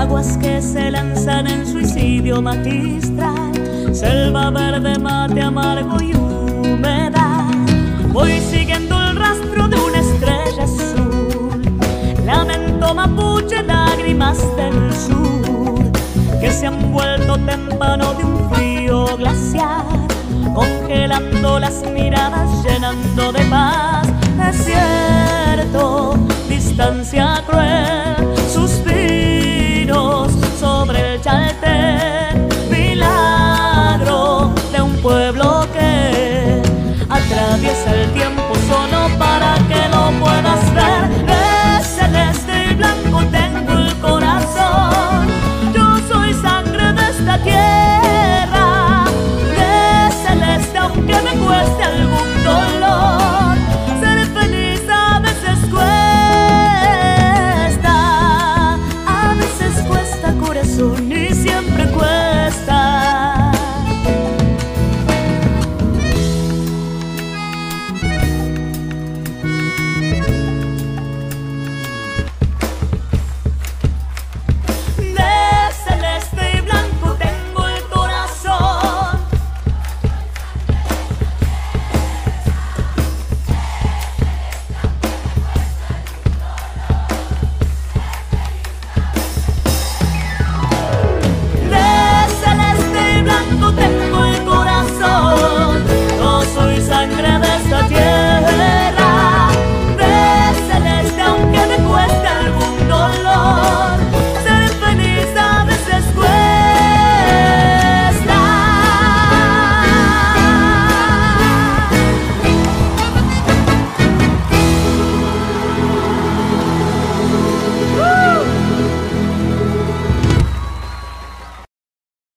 aguas que se lanzan en suicidio magistral, selva verde, mate amargo y humedad. Voy siguiendo el rastro de una estrella azul, lamento mapuche, lágrimas del sur, que se han vuelto témpano de un frío glaciar, congelando las miradas, llenando